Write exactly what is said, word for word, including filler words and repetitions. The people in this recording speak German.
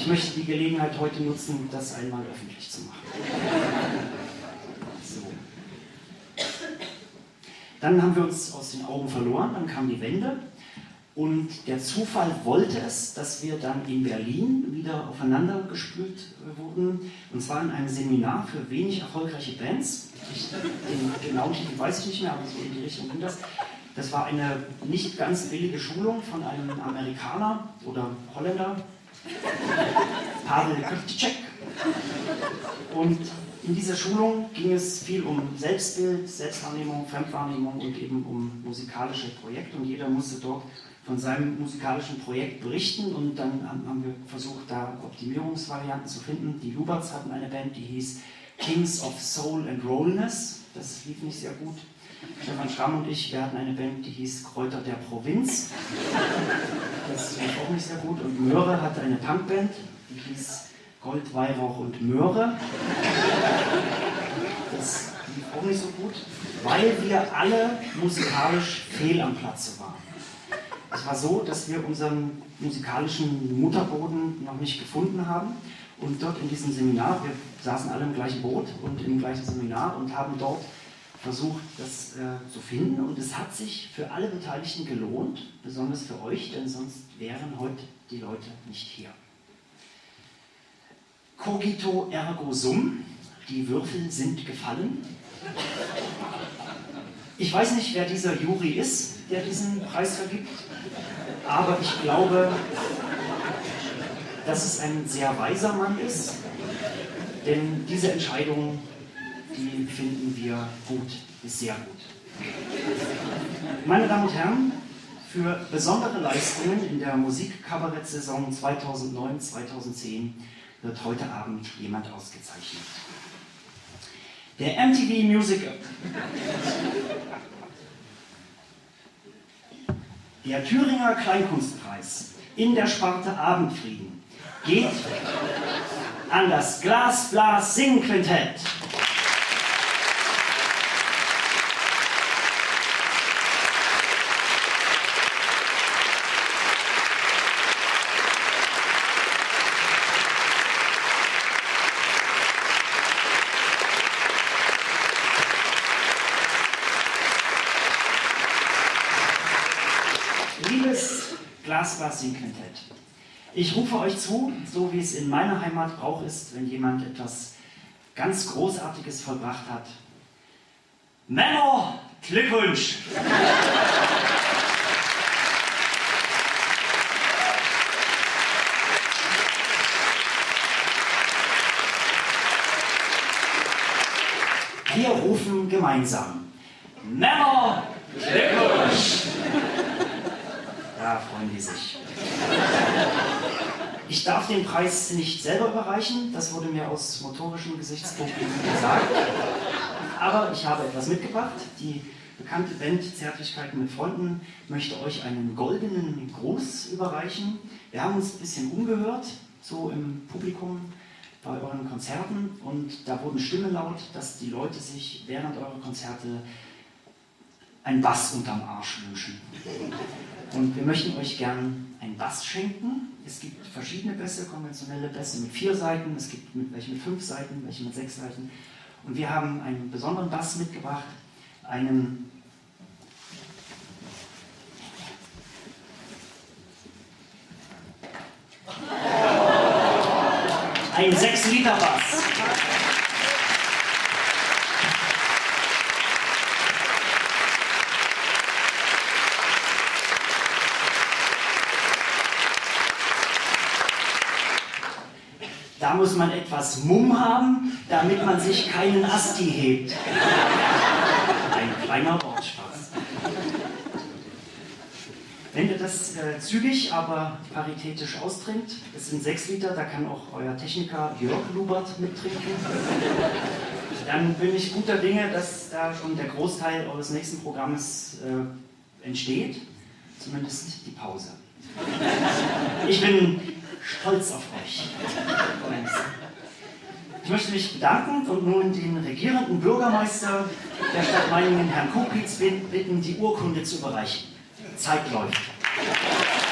ich möchte die Gelegenheit heute nutzen, das einmal öffentlich zu machen. So. Dann haben wir uns aus den Augen verloren, dann kam die Wende und der Zufall wollte es, dass wir dann in Berlin wieder aufeinander gespült wurden, und zwar in einem Seminar für wenig erfolgreiche Bands. Ich, den genauen Titel weiß ich nicht mehr, aber so in die Richtung ging das. Das war eine nicht ganz billige Schulung von einem Amerikaner oder Holländer, Pavel Krtček. Und in dieser Schulung ging es viel um Selbstbild, Selbstwahrnehmung, Fremdwahrnehmung und eben um musikalische Projekte. Und jeder musste dort von seinem musikalischen Projekt berichten. Und dann haben wir versucht, da Optimierungsvarianten zu finden. Die Luberts hatten eine Band, die hieß Kings of Soul and Rollness. Das lief nicht sehr gut. Stefan Schramm und ich, wir hatten eine Band, die hieß Kräuter der Provinz. Das lief auch nicht sehr gut. Und Möhre hatte eine Punkband, die hieß Gold, Weihrauch und Möhre. Das lief auch nicht so gut, weil wir alle musikalisch fehl am Platze waren. Es war so, dass wir unseren musikalischen Mutterboden noch nicht gefunden haben. Und dort in diesem Seminar, wir saßen alle im gleichen Boot und im gleichen Seminar und haben dort versucht, das äh, zu finden. Und es hat sich für alle Beteiligten gelohnt, besonders für euch, denn sonst wären heute die Leute nicht hier. Cogito ergo sum, die Würfel sind gefallen. Ich weiß nicht, wer dieser Jury ist, der diesen Preis vergibt, aber ich glaube, dass es ein sehr weiser Mann ist, denn diese Entscheidung, die finden wir gut, ist sehr gut. Meine Damen und Herren, für besondere Leistungen in der Musikkabarett-Saison zweitausendneun zweitausendzehn wird heute Abend jemand ausgezeichnet. Der M T V Music Der Thüringer Kleinkunstpreis in der Sparte Abendfrieden geht an das Glas-Blas-Sing-Quintett. Liebes Glas-Blas-Sing-Quintett, ich rufe euch zu, so wie es in meiner Heimat Brauch ist, wenn jemand etwas ganz Großartiges vollbracht hat. Männer, Glückwunsch! Wir rufen gemeinsam. Männer, Glückwunsch! Da freuen die sich. Ich darf den Preis nicht selber überreichen, das wurde mir aus motorischen Gesichtspunkten gesagt. Aber ich habe etwas mitgebracht. Die bekannte Band Zärtlichkeiten mit Freunden möchte euch einen goldenen Gruß überreichen. Wir haben uns ein bisschen umgehört, so im Publikum bei euren Konzerten, und da wurden Stimmen laut, dass die Leute sich während eurer Konzerte einen Bass unterm Arsch wünschen. Und wir möchten euch gern einen Bass schenken. Es gibt verschiedene Bässe, konventionelle Bässe mit vier Saiten, es gibt welche mit fünf Saiten, welche mit sechs Saiten. Und wir haben einen besonderen Bass mitgebracht, einen ein sechs Liter Bass. Da muss man etwas Mumm haben, damit man sich keinen Asti hebt. Ein kleiner Wortspaß. Wenn ihr das äh, zügig, aber paritätisch austrinkt, es sind sechs Liter, da kann auch euer Techniker Jörg Lubert mittrinken, dann bin ich guter Dinge, dass da schon der Großteil eures nächsten Programmes äh, entsteht, zumindest die Pause. Ich bin stolz auf euch. Ich möchte mich bedanken und nun den regierenden Bürgermeister der Stadt Meiningen, Herrn Kupitz, bitten, die Urkunde zu überreichen. Zeit läuft.